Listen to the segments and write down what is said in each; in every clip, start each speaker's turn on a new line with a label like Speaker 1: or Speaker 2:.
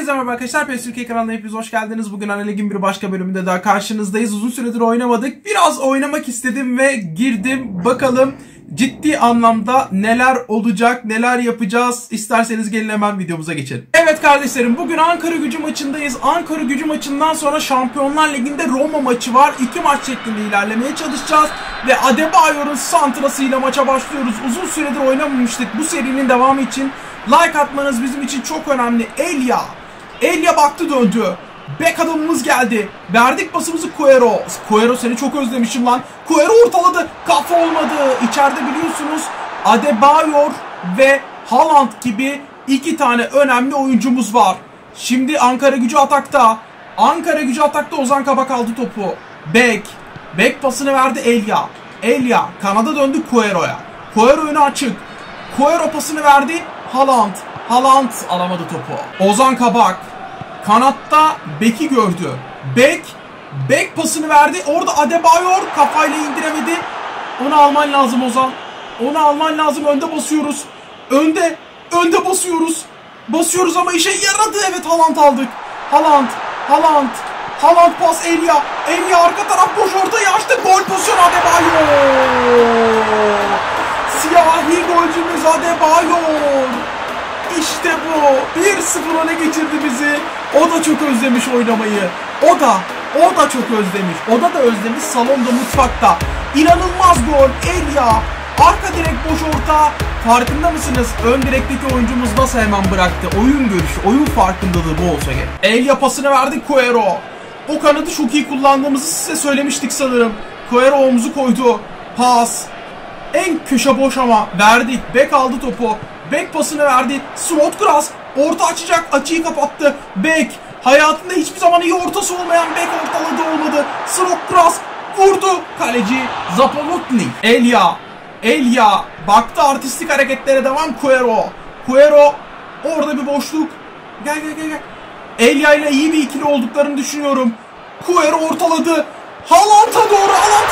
Speaker 1: Herkese merhaba arkadaşlar. PES Türkiye kanalına hepiniz hoş geldiniz. Bugün Ana Lig'in bir başka bölümünde daha karşınızdayız. Uzun süredir oynamadık. Biraz oynamak istedim ve girdim. Bakalım ciddi anlamda neler olacak, neler yapacağız. İsterseniz gelin hemen videomuza geçelim. Evet kardeşlerim, bugün Ankaragücü maçındayız. Ankaragücü maçından sonra Şampiyonlar Ligi'nde Roma maçı var. 2 maç şeklinde ilerlemeye çalışacağız. Ve Adebayor'un santrasıyla maça başlıyoruz. Uzun süredir oynamamıştık. Bu serinin devamı için like atmanız bizim için çok önemli. Elia baktı döndü. Bek adamımız geldi. Verdik pasımızı Cuero. Cuero, seni çok özlemişim lan. Cuero ortaladı. Kafa olmadı. İçeride biliyorsunuz Adebayor ve Haaland gibi iki tane önemli oyuncumuz var. Şimdi Ankaragücü atakta. Ankaragücü atakta, Ozan Kabak aldı topu. Bek pasını verdi Elia kanada döndü Cuero'ya. Cuero önü açık. Cuero pasını verdi Haaland alamadı topu. Ozan Kabak kanatta Bek'i gördü. Bek pasını verdi. Orada Adebayor kafayla indiremedi. Onu alman lazım Ozan. Onu alman lazım. Önde basıyoruz. Önde basıyoruz. Basıyoruz ama işe yaradı. Evet, Haaland aldık. Haaland pas Elia arka taraf boş, ortayı açtı. Gol pozisyonu Adebayor. Siyahi golcümüz Adebayor. İşte bu. 1-0 öne geçirdi bizi. O da çok özlemiş oynamayı. O da çok özlemiş. O da özlemiş salonda, mutfakta. İnanılmaz gol. Elia. Arka direk boş orta. Farkında mısınız? Ön direkteki oyuncumuz nasıl hemen bıraktı? Oyun görüşü, oyun farkındalığı bu olsa gerek. Elia pasını verdi Cuero. O kanadı çok iyi kullandığımızı size söylemiştik sanırım. Cuero omuzu koydu. Pas. En köşe boş ama verdik. Bek aldı topu. Bek pasını verdi. Snodgrass orta açacak. Açıyı kapattı. Bek. Hayatında hiçbir zaman iyi ortası olmayan Bek ortaladı, olmadı. Snodgrass vurdu. Kaleci Zapolotny. Elia baktı, artistik hareketlere devam. Cuero orada bir boşluk. Gel. Elia ile iyi bir ikili olduklarını düşünüyorum. Cuero ortaladı. Haaland'a doğru. Haaland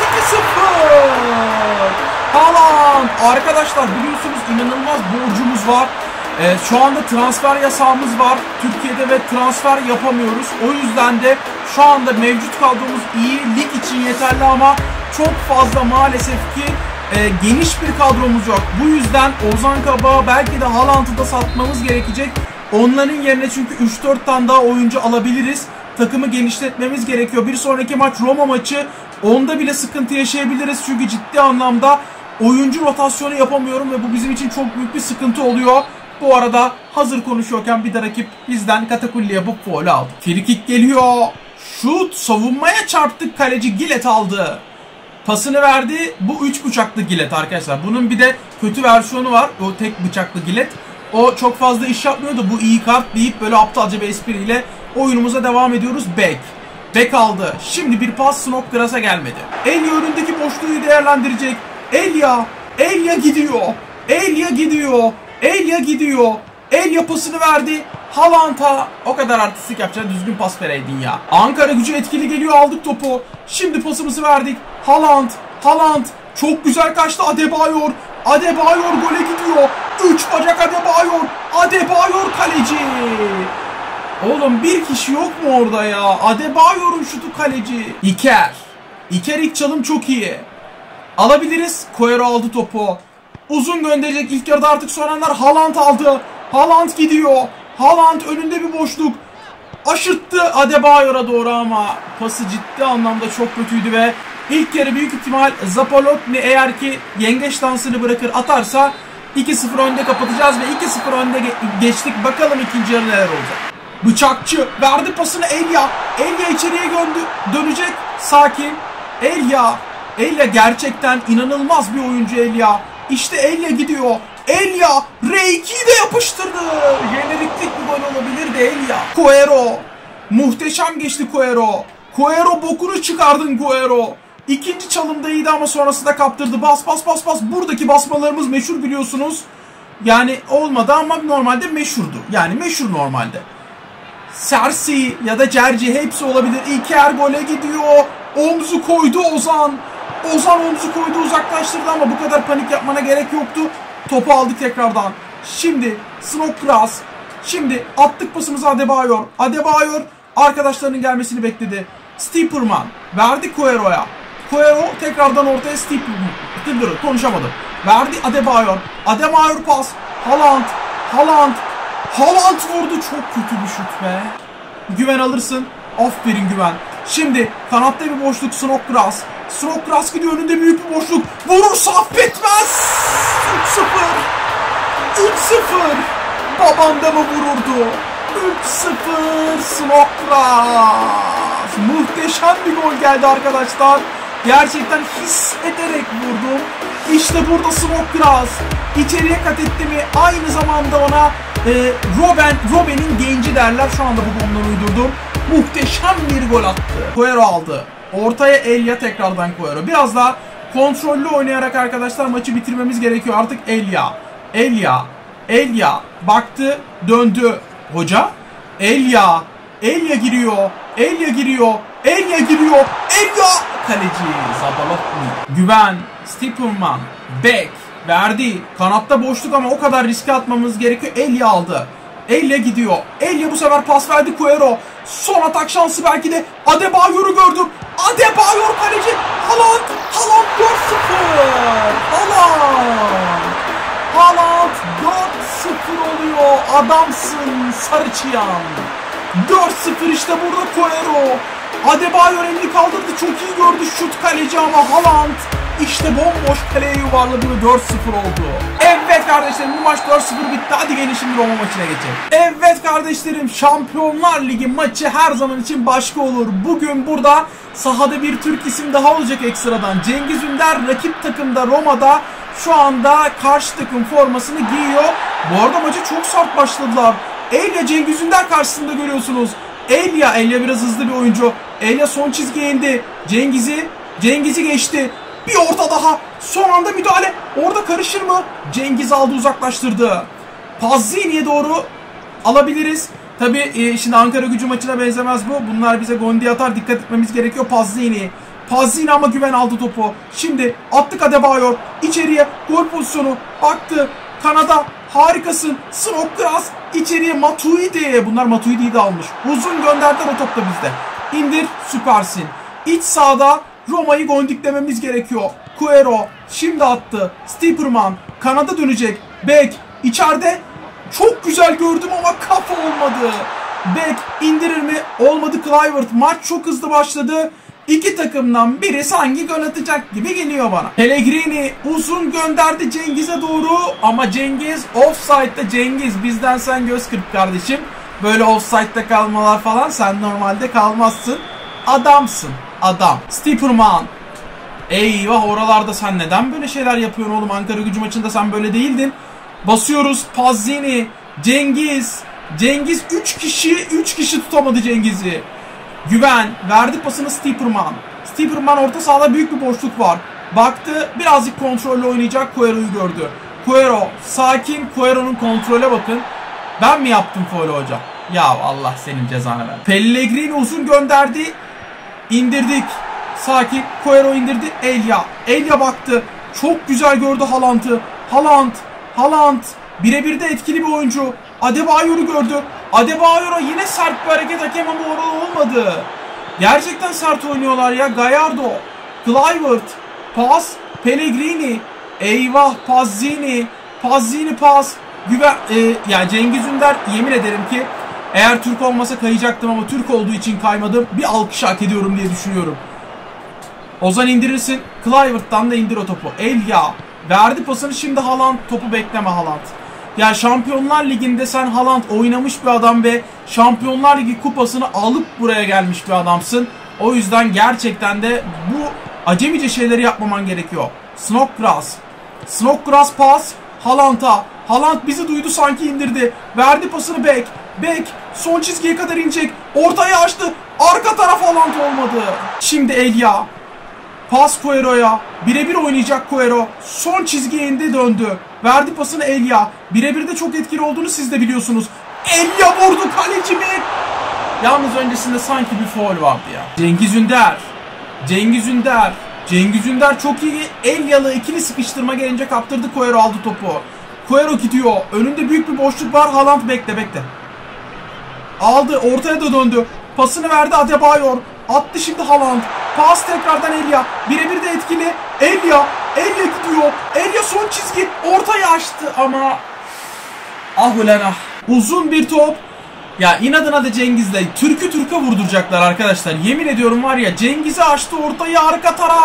Speaker 1: 2-0. Haaland. Arkadaşlar biliyorsunuz inanılmaz borcumuz var. Şu anda transfer yasağımız var Türkiye'de ve transfer yapamıyoruz. O yüzden de şu anda mevcut kadromuz iyi, lig için yeterli ama çok fazla maalesef ki geniş bir kadromuz yok. Bu yüzden Ozan Kabak'ı, belki de Haaland'ı da satmamız gerekecek. Onların yerine çünkü 3-4 tane daha oyuncu alabiliriz. Takımı genişletmemiz gerekiyor. Bir sonraki maç Roma maçı. Onda bile sıkıntı yaşayabiliriz. Çünkü ciddi anlamda oyuncu rotasyonu yapamıyorum ve bu bizim için çok büyük bir sıkıntı oluyor. Bu arada hazır konuşuyorken bir de rakip bizden katakulli yapıp faul aldı. Free kick geliyor. Şut, savunmaya çarptık. Kaleci Gillet aldı. Pasını verdi. Bu 3 bıçaklı Gillet arkadaşlar. Bunun bir de kötü versiyonu var. O tek bıçaklı Gillet. O çok fazla iş yapmıyordu. Bu iyi kart deyip böyle aptalca bir espriyle oyunumuza devam ediyoruz. Bek aldı. Şimdi bir pas Snodgrass'a gelmedi. Elia önündeki boşluğu değerlendirecek. Elia gidiyor. Elia pasını verdi. Haaland'a, o kadar artistik yapacağını düzgün pas vereydin ya. Ankaragücü etkili geliyor, aldık topu. Şimdi pasımızı verdik. Haaland çok güzel kaçtı. Adebayor gole gidiyor. 3 bacak Adebayor kaleci. Oğlum bir kişi yok mu orada ya? Adebayor'un şutu kaleci. İker ilk çalım çok iyi. Alabiliriz. Cuero aldı topu. Uzun gönderecek ilk yarıda, artık soranlar. Haaland aldı. Haaland gidiyor. Haaland önünde bir boşluk. Aşırttı Adebayor'a doğru ama pası ciddi anlamda çok kötüydü ve ilk yarı büyük ihtimal Zapolotny eğer ki yengeç dansını bırakır atarsa 2-0 önde kapatacağız ve 2-0 önde geçtik. Bakalım ikinci yarı neler olacak. Bıçakçı verdi pasını Elia içeriye dönecek. Sakin. Elia gerçekten inanılmaz bir oyuncu Elia. İşte Elia gidiyor. R2'yi de yapıştırdı. Jeneriklik bir gol olabilirdi Elia. Cuero. Muhteşem geçti Cuero. Bokunu çıkardın Cuero. İkinci çalımda iyiydi ama sonrasında kaptırdı. Bas. Buradaki basmalarımız meşhur biliyorsunuz. Yani olmadı ama normalde meşhurdu. Yani meşhur normalde. Sersi ya da Cerci hepsi olabilir. İlker gole gidiyor. Omzu koydu Ozan. Omzu koydu, uzaklaştırdı ama bu kadar panik yapmana gerek yoktu. Topu aldık tekrardan. Şimdi Snodgrass Şimdi attık pasımızı Adebayor. Adebayor arkadaşlarının gelmesini bekledi. Stieperman verdi Cuero'ya. Cuero tekrardan ortaya Stieperman. Konuşamadım. Verdi Adebayor. Adebayor pas. Haaland vurdu. Çok kötü bir şut be. Güven alırsın. Aferin Güven. Şimdi kanatta bir boşluk Snodgrass. Snodgrass gidiyor, önünde büyük bir boşluk. Vurursa affetmez. 3-0. Baban da mı vururdu? 3-0 Snodgrass. Muhteşem bir gol geldi arkadaşlar. Gerçekten hissederek vurdum. İşte burada Snodgrass içeriye kat etti mi aynı zamanda ona Robben'in genci derler. Şu anda bu bombadan uydurdum. Muhteşem bir gol attı. Cuero aldı. Ortaya Elia, tekrardan Cuero. Biraz daha kontrollü oynayarak arkadaşlar maçı bitirmemiz gerekiyor. Artık Elia baktı, döndü. Hoca Elia giriyor. Kaleci Zabalotny. Güven, Stieperman, Beck verdi. Kanatta boşluk ama o kadar riske atmamız gerekiyor. Elia aldı. Elia gidiyor. Elia bu sefer pas verdi Cuero. Son atak şansı belki de. Adebayor'u gördüm. Adebayor kaleci. Haaland 4-0. Haaland 4-0 oluyor. Adamsın Sarıçıyan. 4-0 işte burada Cuero. Adebayor elini kaldırdı. Çok iyi gördü şut kaleci ama Haaland işte bomboş kaleye yuvarladı ve 4-0 oldu. Evet kardeşlerim, bu maç 4-0 bitti. Hadi gelin şimdi Roma maçına geçelim. Evet kardeşlerim, Şampiyonlar Ligi maçı her zaman için başka olur. Bugün burada sahada bir Türk isim daha olacak ekstradan. Cengiz Ünder rakip takımda Roma'da şu anda karşı takım formasını giyiyor. Bu arada maça çok sert başladılar. Elia Cengiz Ünder karşısında görüyorsunuz. Elia biraz hızlı bir oyuncu. Elia son çizgiye indi. Cengiz'i geçti. Bir orta daha. Son anda müdahale. Orada karışır mı? Cengiz aldı, uzaklaştırdı. Pazzini'ye doğru alabiliriz. Tabii şimdi Ankara Gücü maçına benzemez bu. Bunlar bize gondi atar. Dikkat etmemiz gerekiyor. Pazzini ama Güven aldı topu. Şimdi attık Adebayor. İçeriye gol pozisyonu. Baktı. Kanada. Harikasın. Snodgrass içeriye Matuidi. Bunlar Matuidi'yi de almış. Uzun gönderdiler, o top da bizde. İndir, süpersin. İç sahada Roma'yı gondiklememiz gerekiyor. Cuero şimdi attı. Stieperman kanada dönecek. Beck içeride. Çok güzel gördüm ama kafa olmadı. Beck indirir mi? Olmadı. Kluivert. Maç çok hızlı başladı. İki takımdan biri sanki gol atacak gibi geliyor bana. Pellegrini uzun gönderdi Cengiz'e doğru ama Cengiz offside'da. Cengiz, bizden sen göz kırp kardeşim. Böyle offside'da kalmalar falan, sen normalde kalmazsın. Adamsın. Adam. Stieperman. Eyvah, oralarda sen neden böyle şeyler yapıyorsun oğlum? Ankara Gücü maçında sen böyle değildin. Basıyoruz. Pazzini. Cengiz 3 kişi tutamadı Cengiz'i. Güven verdi pasını Stieperman orta sahada büyük bir boşluk var. Baktı, birazcık kontrollü oynayacak. Cuero'yu gördü. Cuero sakin. Cuero'nun kontrole bakın. Ben mi yaptım faul hocam? Ya Allah senin cezanı ver. Pellegrini uzun gönderdi. İndirdik. Sakin. Cuero indirdi. Elia baktı. Çok güzel gördü Haaland'ı. Haaland. Birebir de etkili bir oyuncu. Adebayor'u gördü. Adebayor'a yine sert bir hareket, hakem ama orada olmadı. Gerçekten sert oynuyorlar ya. Gallardo. Kluivert. Pas. Pellegrini. Eyvah. Pazzini pas. Yani Cengiz Ünder, yemin ederim ki eğer Türk olmasa kayacaktım ama Türk olduğu için kaymadım. Bir alkış hak ediyorum diye düşünüyorum. Ozan indirirsin. Kluivert'tan da indir o topu. Elia verdi pasını, şimdi Haaland. Topu bekleme Haaland. Ya Şampiyonlar Ligi'nde sen Haaland oynamış bir adam ve Şampiyonlar Ligi kupasını alıp buraya gelmiş bir adamsın. O yüzden gerçekten de bu acemice şeyleri yapmaman gerekiyor. Snodgrass pas Haaland'a. Haaland bizi duydu sanki, indirdi. Verdi pasını Beck son çizgiye kadar inecek. Ortaya açtı. Arka taraf Haaland olmadı. Şimdi Elia. Pas Cuero'ya. Birebir oynayacak Cuero. Son çizgiye indi, döndü. Verdi pasını Elia. Birebir de çok etkili olduğunu siz de biliyorsunuz. Elia vurdu, kaleci mi? Yalnız öncesinde sanki bir faul vardı ya. Cengiz Ünder çok iyi. Elia'lı ikili sıkıştırma gelince kaptırdı. Cuero aldı topu. Cuero gidiyor. Önünde büyük bir boşluk var. Haaland bekle. Aldı. Ortaya da döndü. Pasını verdi Adebayor. Attı şimdi Haaland. Pas tekrardan Elia. Birebir de etkili. Elia gidiyor. Elia son çizgi. Ortayı açtı ama ah ulan ah. Uzun bir top. Ya inadına da Cengiz'le Türk'e vurduracaklar arkadaşlar. Yemin ediyorum var ya, Cengiz'i açtı ortayı, arka taraf.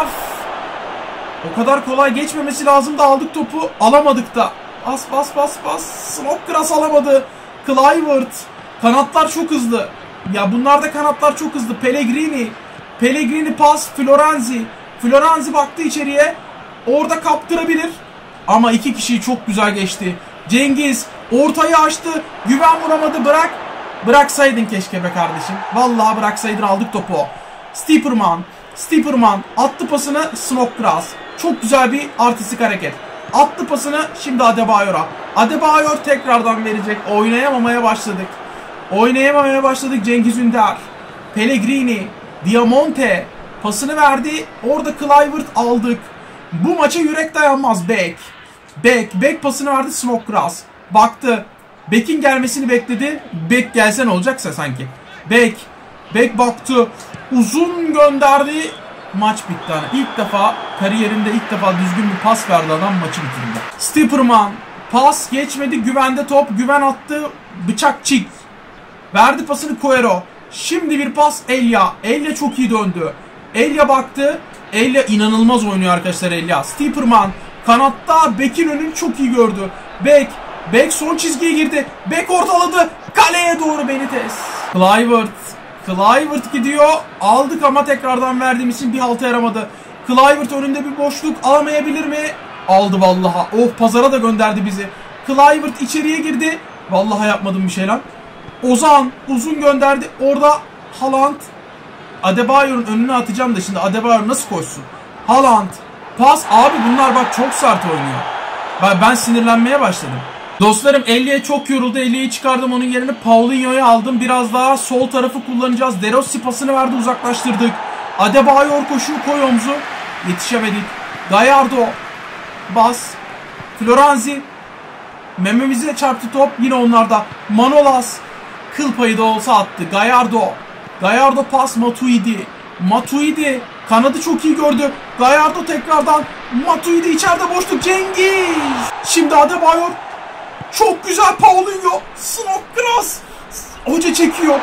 Speaker 1: O kadar kolay geçmemesi lazım da aldık topu. Alamadık da. Bas. Snodgrass alamadı. Kluivert. Kanatlar çok hızlı. Ya bunlarda kanatlar çok hızlı. Pellegrini pas. Florenzi baktı içeriye. Orada kaptırabilir. Ama iki kişiyi çok güzel geçti. Cengiz ortayı açtı. Güven vuramadı. Bıraksaydın keşke be kardeşim. Vallahi bıraksaydın, aldık topu. Stieperman attı pasını Snodgrass. Çok güzel bir artistik hareket. Attı pasını şimdi Adebayor'a. Adebayor tekrardan verecek. Oynayamamaya başladık. Cengiz Ünder. Pellegrini. Diamonte. Pasını verdi. Orada Kluivert aldık. Bu maça yürek dayanmaz. Beck pasını verdi Snodgrass. Baktı. Beck'in gelmesini bekledi. Beck gelse ne olacaksa sanki. Beck baktı. Uzun gönderdi. Maç bitti. Kariyerinde ilk defa düzgün bir pas verdi adam, maçı bitirdi. Stieperman. Pas geçmedi. Güven'de top. Güven attı. Bıçak çik. Verdi pasını Cuero. Şimdi bir pas Elia. Elia çok iyi döndü. Elia baktı. Elia inanılmaz oynuyor arkadaşlar Elia. Stieperman. Kanatta Beck'in önünü çok iyi gördü. Beck son çizgiye girdi. Beck ortaladı. Kaleye doğru Benitez. Kluivert gidiyor. Aldık ama tekrardan verdiğim için bir halta yaramadı. Kluivert önünde bir boşluk alamayabilir mi? Aldı vallaha. Oh, pazara da gönderdi bizi. Kluivert içeriye girdi. Vallahi yapmadım bir şey lan. Ozan uzun gönderdi. Orada Haaland. Adebayor'un önüne atacağım da şimdi Adebayor nasıl koşsun? Haaland. Pas. Abi bunlar bak çok sert oynuyor. Ben sinirlenmeye başladım. Dostlarım Elia çok yoruldu. Elia'yı çıkardım. Onun yerine Paulinho'yu aldım. Biraz daha sol tarafı kullanacağız. De Rossi pasını verdi. Uzaklaştırdık. Adebayor koşuyor. Koy omzu. Yetişemedik. Gallardo. Bas. Florenzi. Mememize çarptı top. Yine onlarda. Manolas. Kıl payı da olsa attı. Gallardo pas Matuidi. Kanadı çok iyi gördü. Gallardo tekrardan. Matuidi içeride boşluk. Cengiz. Şimdi Adebayor. Çok güzel Paulinho. Snodgrass. Hoca çekiyor.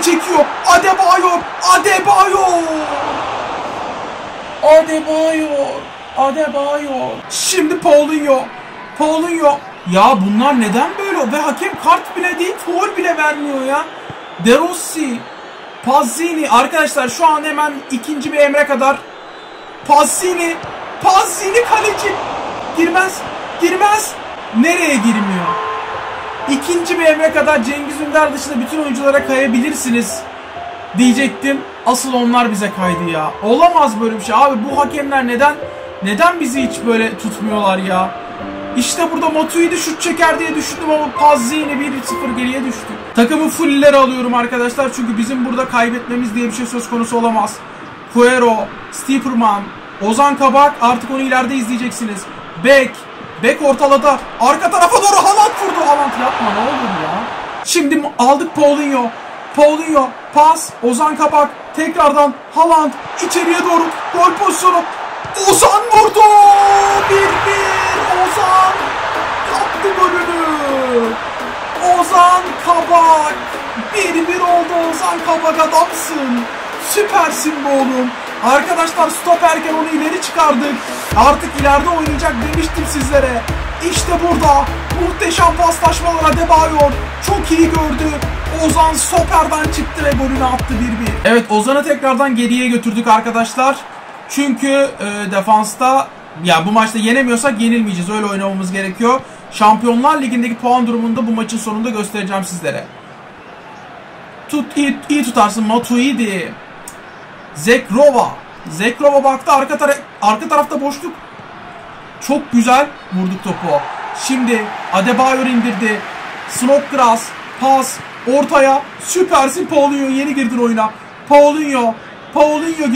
Speaker 1: Adebayor. Şimdi Paulinho. Ya bunlar neden böyle? Ve hakem kart bile değil, faul bile vermiyor ya. De Rossi. Pazzini. Arkadaşlar şu an hemen ikinci bir emre kadar. Pazzini kaleci. Girmez. Nereye girmiyor? İkinci bir emre kadar Cengiz Ünder dışında bütün oyunculara kayabilirsiniz diyecektim. Asıl onlar bize kaydı ya. Olamaz böyle bir şey. Abi bu hakemler neden bizi hiç böyle tutmuyorlar ya? İşte burada Matuidi şut çeker diye düşündüm ama Pazzini 1-0 geriye düştü. Takımı fullleri alıyorum arkadaşlar. Çünkü bizim burada kaybetmemiz diye bir şey söz konusu olamaz. Cuero, Stieperman, Ozan Kabak, artık onu ileride izleyeceksiniz. Beck ortalada. Arka tarafa doğru Haaland vurdu. Haaland yapma ne olur ya. Şimdi aldık Paulinho. Pas. Ozan Kabak. Tekrardan Haaland. İçeriye doğru. Gol pozisyonu. Ozan vurdu. 1-1. Ozan yaptı golünü. Ozan Kabak. 1-1 oldu. Ozan Kabak adamsın. Süpersin be oğlum. Arkadaşlar stoperken onu ileri çıkardık. Artık ileride oynayacak demiştim sizlere. İşte burada muhteşem paslaşmalar. Adebayor çok iyi gördü. Ozan stoperden çıktı ve golünü attı 1-1. Evet, Ozan'ı tekrardan geriye götürdük arkadaşlar. Çünkü defansta ya bu maçta yenemiyorsak yenilmeyeceğiz. Öyle oynamamız gerekiyor. Şampiyonlar Ligi'ndeki puan durumunu da bu maçın sonunda göstereceğim sizlere. İyi tutarsın Matuidi. Zekrova baktı, arka tarafta boşluk. Çok güzel vurduk topu. Şimdi Adebayor indirdi. Snodgrass pas ortaya. Süpersin Paulinho, yeni girdin oyuna. Paulinho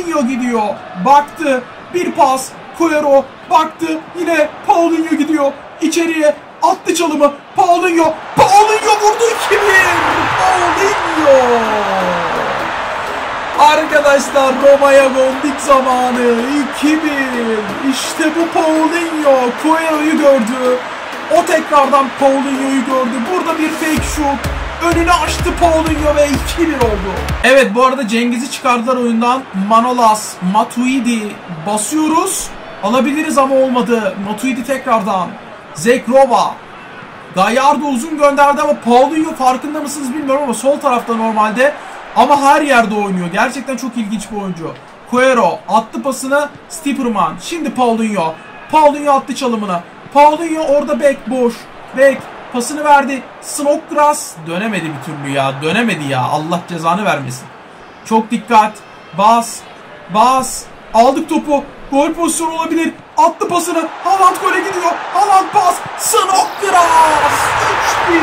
Speaker 1: gidiyor. Baktı. Bir pas. Cuero baktı. Yine Paulinho gidiyor. İçeriye attı çalımı. Paulinho. Paulinho vurdu 2-1. Paulinho. Arkadaşlar Roma'ya döndük zamanı. 2-1. İşte bu Paulinho. Cuero'yu gördü. O tekrardan Paulinho'yu gördü. Burada bir fake shoot. Önünü açtı Paulinho ve 2-1 oldu. Evet, bu arada Cengiz'i çıkardılar oyundan. Manolas, Matuidi basıyoruz. Alabiliriz ama olmadı. Matuidi tekrardan. Zekrova. Gallardo uzun gönderdi ama Paulinho, farkında mısınız bilmiyorum ama sol tarafta normalde. Ama her yerde oynuyor. Gerçekten çok ilginç bir oyuncu. Cuero attı pasını. Stieperman. Şimdi Paulinho. Paulinho attı çalımını. Paulinho orada bek boş. Bek pasını verdi. Snodgrass dönemedi bir türlü ya. Dönemedi ya. Allah cezanı vermesin. Çok dikkat. Bas. Bas. Aldık topu. Gol pozisyonu olabilir. Attı pasını. Haaland gole gidiyor. Haaland pas. Snodgrass 3-1.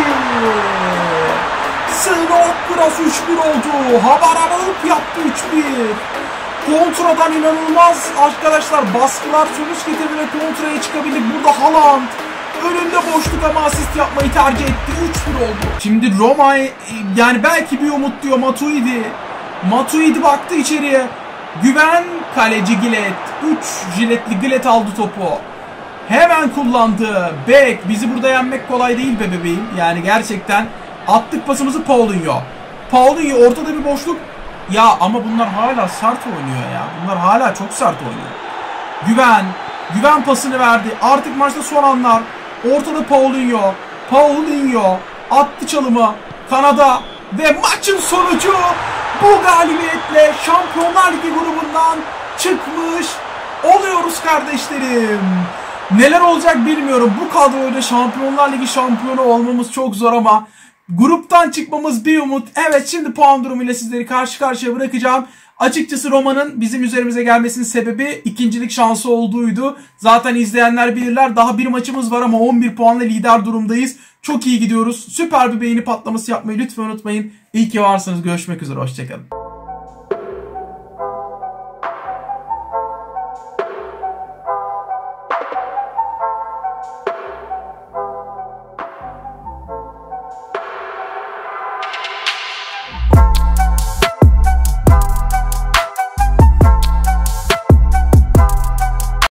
Speaker 1: Snodgrass 3-1 oldu. Habarabalık yaptı 3-1. Kontradan inanılmaz arkadaşlar. Baskılar sonuç getirdi ve kontraya çıkabildik. Burada Haaland önünde boşluk ama asist yapmayı tercih etti. 3-1 oldu. Şimdi Roma yani belki bir umut diyor Matuidi. Matuidi baktı içeriye. Güven kaleci Gillet. 3 jiletli Gillet aldı topu. Hemen kullandı. Bek. Bizi burada yenmek kolay değil be bebeğim. Yani gerçekten attık pasımızı Paulinho. Paulinho ortada bir boşluk. Ya ama bunlar hala sert oynuyor ya. Bunlar hala çok sert oynuyor. Güven. Güven pasını verdi. Artık maçta son anlar. Ortada Paulinho. Paulinho attı çalımı. Kanada. Ve maçın sonucu bu galibiyetle Şampiyonlar Ligi grubundan çıkmış oluyoruz kardeşlerim. Neler olacak bilmiyorum. Bu kadroyla Şampiyonlar Ligi şampiyonu olmamız çok zor ama gruptan çıkmamız bir umut. Evet, şimdi puan durumuyla sizleri karşı karşıya bırakacağım. Açıkçası Roma'nın bizim üzerimize gelmesinin sebebi ikincilik şansı olduğuydu. Zaten izleyenler bilirler. Daha bir maçımız var ama 11 puanla lider durumdayız. Çok iyi gidiyoruz. Süper bir beğeni patlaması yapmayı lütfen unutmayın. İyi ki varsınız. Görüşmek üzere. Hoşçakalın.